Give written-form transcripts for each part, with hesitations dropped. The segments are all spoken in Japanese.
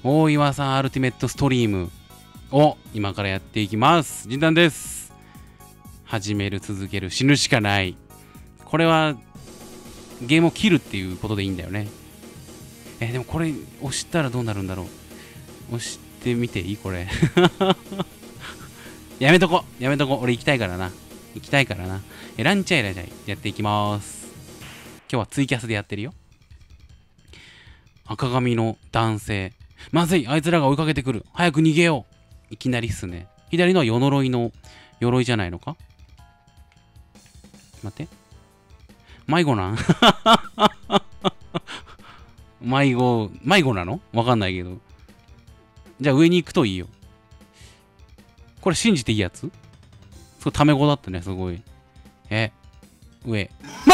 大岩さんアルティメットストリームを今からやっていきます。陣団です。始める、続ける、死ぬしかない。これはゲームを切るっていうことでいいんだよね。でもこれ押したらどうなるんだろう。押してみていいこれ。やめとこ。俺行きたいからな。ランチャイラジャイやっていきます。今日はツイキャスでやってるよ。赤髪の男性。まずい、あいつらが追いかけてくる。早く逃げよう。いきなりっすね。左のは夜呪いの鎧じゃないのか。待って。迷子なん迷子なのわかんないけど。じゃあ上に行くといいよ。これ信じていいやつ？そう、タメ語だったね、すごい。上。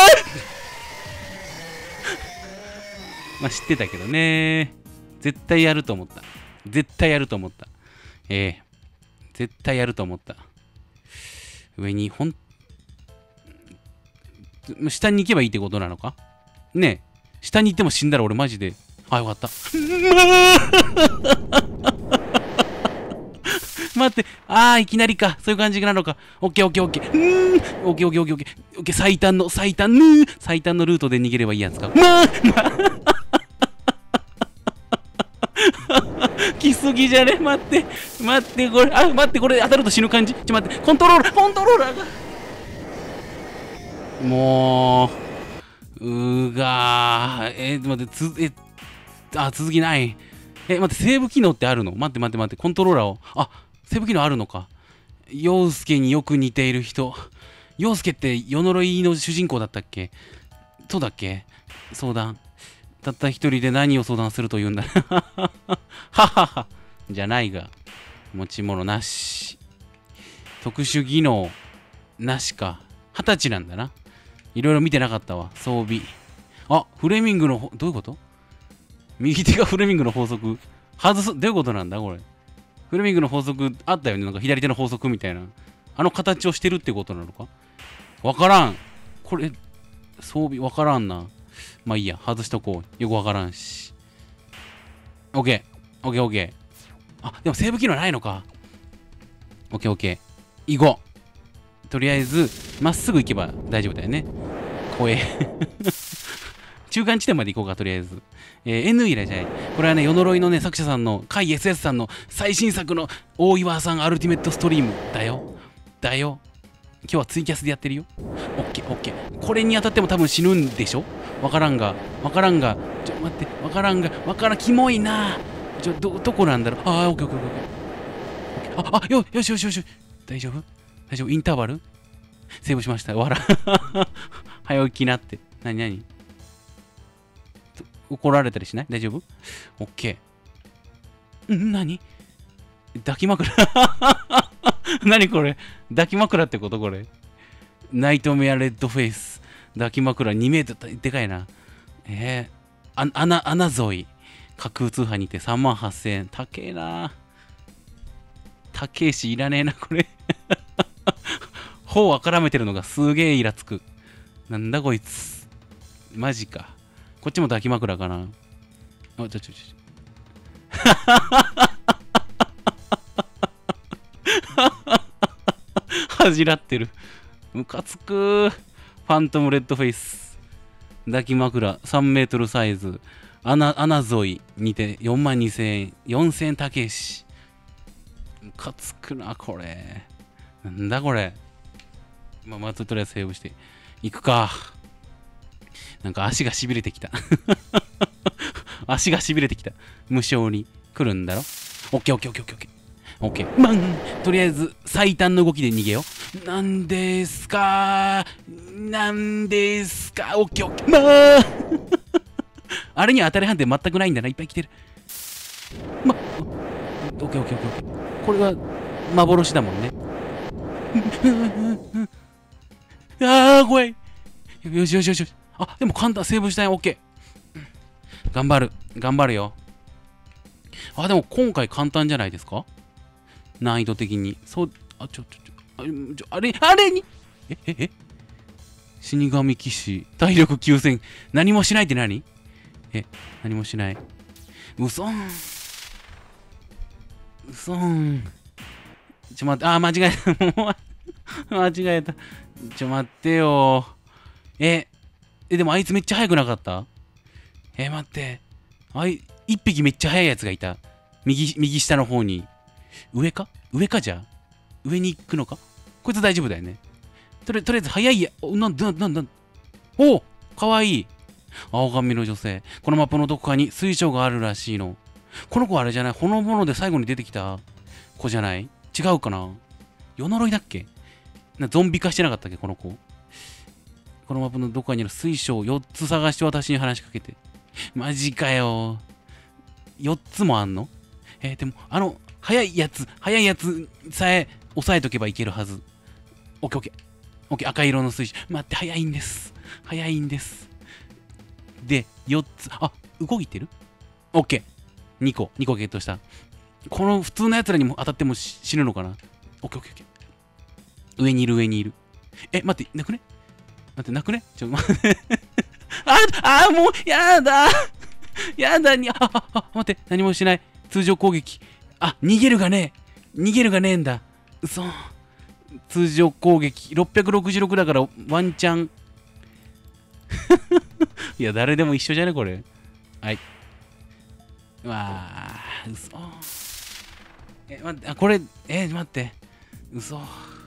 まあ知ってたけどね。絶対やると思った。上に下に行けばいいってことなのかねえ。下に行っても死んだら俺マジで。あ、よかった。待って。いきなりか。そういう感じなのか。オッケー。オッケー。最短のルートで逃げればいいやつか。来すぎじゃね。待って、これ当たると死ぬ感じ。待って、コントローラーが。もう、待って、続きない。待って、セーブ機能ってあるの？待って、コントローラーを。セーブ機能あるのか。陽介によく似ている人。陽介って夜呪いの主人公だったっけ？そうだっけ？相談。たった一人で何を相談すると言うんだ。ははは。じゃないが。持ち物なし。特殊技能なしか。20歳なんだな。いろいろ見てなかったわ。装備。フレミングの、どういうこと？右手がフレミングの法則。外す。どういうことなんだこれ。フレミングの法則あったよね。なんか左手の法則みたいな。あの形をしてるってことなのか？わからん。これ、装備わからんな。まあいいや。外しとこう。よくわからんし。オッケー。でもセーブ機能ないのか。オッケー。行こう。とりあえず、まっすぐ行けば大丈夫だよね。怖え。中間地点まで行こうか、とりあえず。N いらっしゃい。これはね、夜呪いのね、作者さんの、甲斐 SS さんの最新作の大岩さんアルティメットストリームだよ。今日はツイキャスでやってるよ。オッケー。これに当たっても多分死ぬんでしょ？わからんが。待って、キモいな。どこなんだろう。オッケー。よし。大丈夫？インターバル？セーブしました。早起きなって。何？怒られたりしない？大丈夫？オッケー。何？抱き枕。何これ？抱き枕ってことこれ。ナイトメアレッドフェイス。抱き枕2メートルでかいな。穴沿い。架空通販にて38,000円。高えな。高えしいらねえな、これ。頬を絡めてるのがすげえイラつく。なんだこいつ。マジか。こっちも抱き枕かな。恥じらってる。ムカつく。ファントムレッドフェイス。抱き枕3メートルサイズ。穴沿いにて42,000円。4,000円高えし。ムカつくな、これ。なんだこれ。まずとりあえずセーブして。行くか。なんか足がしびれてきた。無性に来るんだろ。オッケー。とりあえず最短の動きで逃げよう。なんですか。オッケー。あれには当たり判定全くないんだな。いっぱい来てる。オッケー。これは幻だもんね。怖い。よし。でも簡単、セーブしたよ。オッケー。頑張るよ。でも今回簡単じゃないですか？難易度的に。そう、あれに死神騎士、体力9000。何もしないって何？何もしない。嘘。 そん。待って、間違えた。もう間違えた。待ってよ。でもあいつめっちゃ速くなかった？待って。一匹めっちゃ速いやつがいた。右下の方に。上かじゃあ上に行くのか？こいつ大丈夫だよね。とりあえず速いや。おかわいい。青髪の女性。このマップのどこかに水晶があるらしいの。この子はあれじゃない？ほのぼので最後に出てきた子じゃない？違うかな？夜呪いだっけ？ゾンビ化してなかったっけこの子。このマップのどこかにある水晶を4つ探して私に話しかけて。マジかよ。4つもあんの？でも、速いやつさえ押さえとけばいけるはず。オッケー。赤色の水晶。待って、速いんです。で、4つ。動いてる？オッケー。2個ゲットした。この普通のやつらにも当たっても死ぬのかな？オッケー。上にいる。待って、なくね？待って。もう、やだ待って、何もしない。通常攻撃。逃げるがねえんだ。嘘。通常攻撃。666だからワンチャン。いや、誰でも一緒じゃねこれ。はい。嘘。待って、これ、待って。嘘。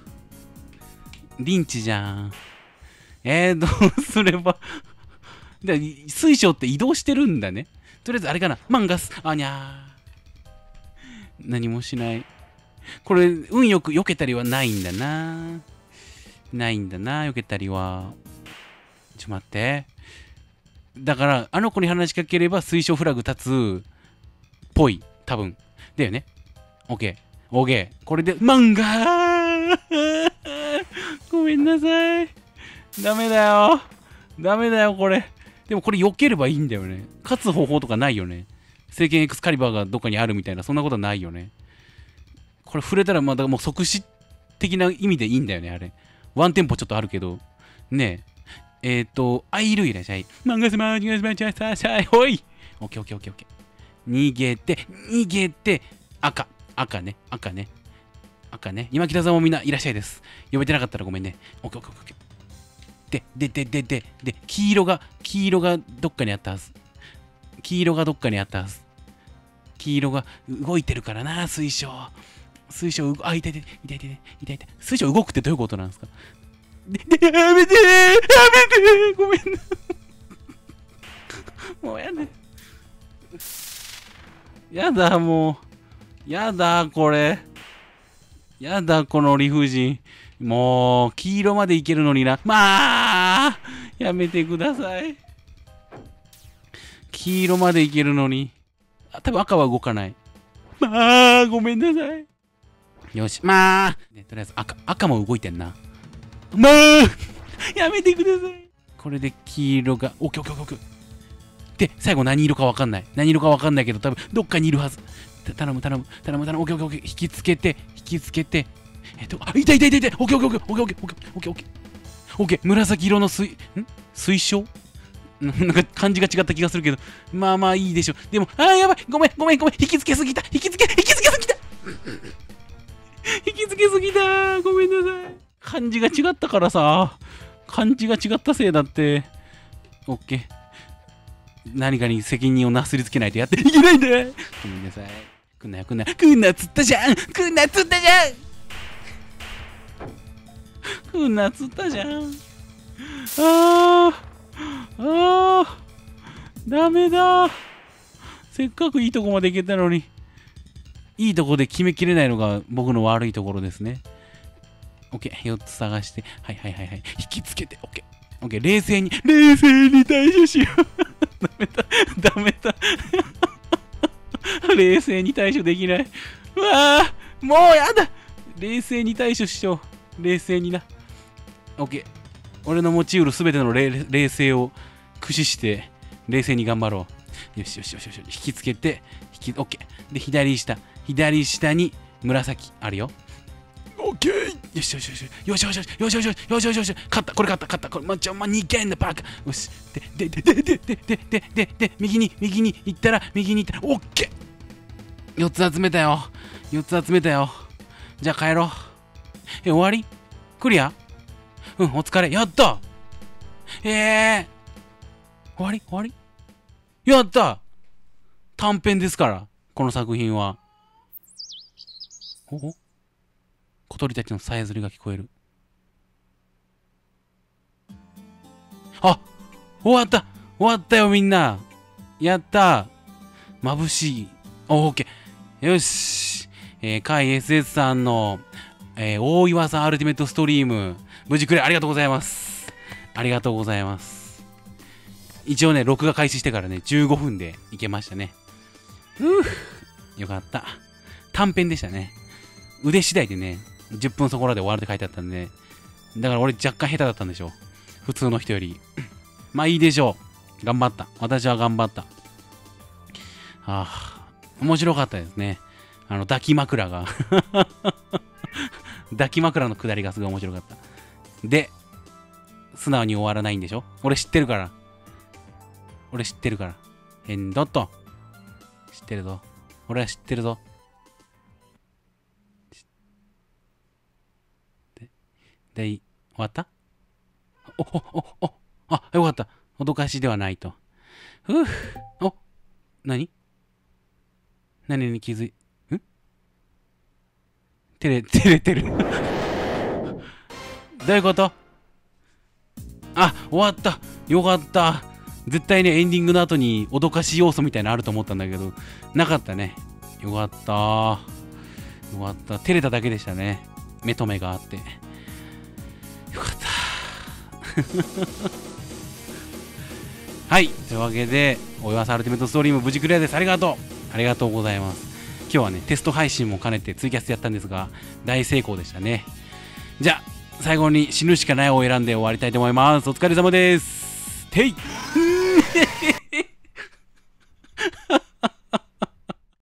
リンチじゃん。どうすれば。水晶って移動してるんだね。とりあえずあれかな。マンガス。にゃー。何もしない。これ、運よく避けたりはないんだな。避けたりは。待って。だから、あの子に話しかければ水晶フラグ立つ。ぽい。多分。だよね。オッケー。これで、マンガーごめんなさい。ダメだよ、これ。でもこれ避ければいいんだよね。勝つ方法とかないよね。聖剣エクスカリバーがどっかにあるみたいな、そんなことはないよね。これ触れたらまだもう即死的な意味でいいんだよね、あれ。ワンテンポちょっとあるけど。ねえ。アイルいらっしゃい。マンガスマン、ほい。オッケー。逃げて、赤ね。今北さんもみんないらっしゃいです。呼べてなかったらごめんね。オッケー。で、黄色がどっかにあったはず。黄色が動いてるからな、水晶。痛い。水晶動くってどういうことなんですか？やめてごめんな。もうやだ。やだ、これ。やだ、この理不尽。もう、黄色までいけるのにな。やめてください。黄色までいけるのに。多分赤は動かない。ごめんなさい。よし、とりあえず赤も動いてんな。やめてください。これで黄色が、オッケー。で、最後何色かわかんないけど、多分どっかにいるはず。頼む。オッケー。引きつけて。痛い。オッケー。紫色の水晶なんか漢字が違った気がするけど、いいでしょ。でも、やばい。ごめん。引きつけすぎた。ごめんなさい。漢字が違ったからさ。漢字が違ったせいだって。オッケー。何かに責任をなすりつけないとやっていけないんだ。ごめんなさい。くんな釣ったじゃん。ダメだ。せっかくいいとこまで行けたのに。いいとこで決めきれないのが僕の悪いところですね。OK。4つ探して。はい。引きつけて。OK。冷静に対処しよう。ダメだ。冷静に対処できない。もうやだ。冷静に対処しよう。冷静にな。OK。俺の持ちうるすべての冷静を駆使して冷静に頑張ろう。よし。引きつけて、OK。で、左下に紫あるよ。OK。よし。勝った。これ勝った。これ、2件だ、バカ。よし。で、右に行ったら、OK。4つ集めたよ。 4つ集めたよ。じゃあ帰ろう。終わり？クリア？うん、お疲れ。やった！終わり？やった！短編ですから、この作品は。小鳥たちのさえずりが聞こえる。あ、終わったよみんな。やった。眩しい。オッケー。よし。海 SS さんの、大岩さんアルティメットストリーム、無事クリアありがとうございます。ありがとうございます。一応ね、録画開始してからね、15分でいけましたね。よかった。短編でしたね。腕次第でね、10分そこらで終わるって書いてあったんで、だから俺若干下手だったんでしょう。普通の人より。まあいいでしょう。頑張った。私は頑張った。面白かったですね。抱き枕が。抱き枕のくだりがすごい面白かった。で、素直に終わらないんでしょ？俺知ってるから。ヘンドット。知ってるぞ。俺は知ってるぞ。で、終わった？よかった。脅かしではないと。何に気づい、照れてる。どういうこと？終わった。よかった。絶対ね、エンディングの後に脅かし要素みたいなのあると思ったんだけど、なかったね。よかった。照れただけでしたね。目と目があって。よかった。はい。というわけで、お岩さんアルティメットストリーム無事クリアです。ありがとうございます。今日はね、テスト配信も兼ねてツイキャスやったんですが、大成功でしたね。じゃあ、最後に死ぬしかないを選んで終わりたいと思います。お疲れ様です。てい